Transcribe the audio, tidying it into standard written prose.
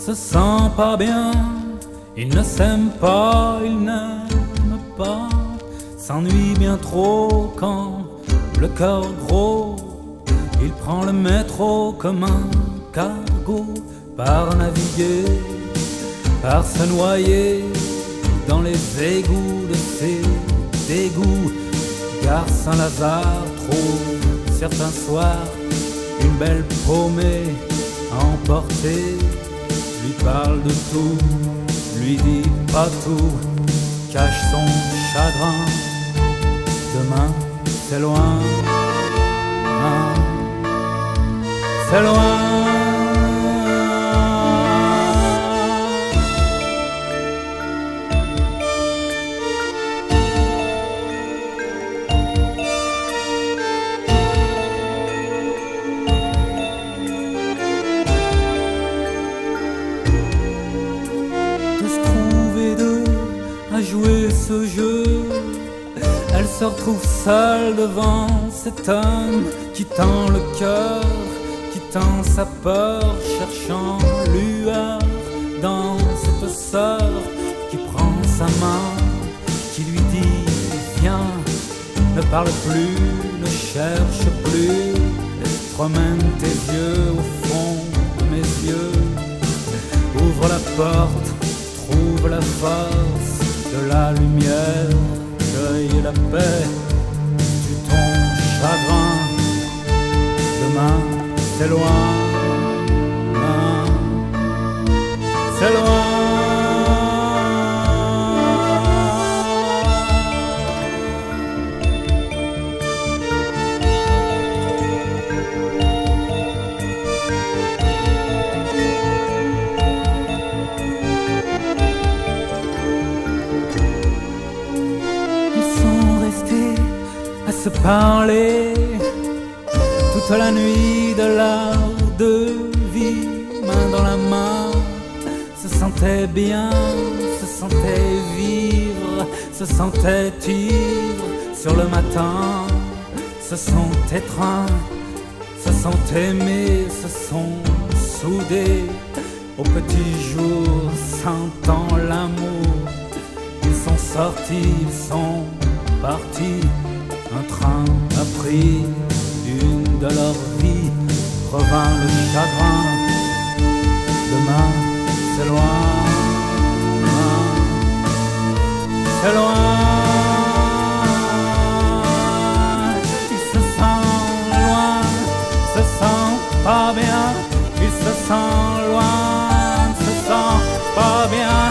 se sent pas bien, il ne s'aime pas, il n'aime pas, s'ennuie bien trop quand le cœur gros, il prend le métro comme un cargo, par naviguer, par se noyer dans les égouts de ses dégoûts. Gare Saint-Lazare trouve certains soirs une belle paumée à emporter, lui parle de tout, lui dit pas tout, cache son chagrin. Demain c'est loin, c'est loin. À jouer ce jeu, elle se retrouve seule devant cet homme qui tend le cœur, qui tend sa peur, cherchant lueur dans cette sœur qui prend sa main, qui lui dit viens, ne parle plus, ne cherche plus, promène tes yeux au fond de mes yeux, ouvre la porte, trouve la force de la lumière, cueille la paix du ton chagrin. Demain c'est loin, c'est loin. Se parler toute la nuit de l'art de vie, main dans la main, se sentait bien, se sentait vivre, se sentait ivre sur le matin, se sont étreints, se sont aimés, se sont soudés au petit jour, sentant l'amour. Ils sont sortis, ils sont partis. Un train a pris d'une de leur vie, revint le chagrin. Demain c'est loin, c'est loin. Il se sent loin, se sent pas bien. Il se sent loin, se sent pas bien.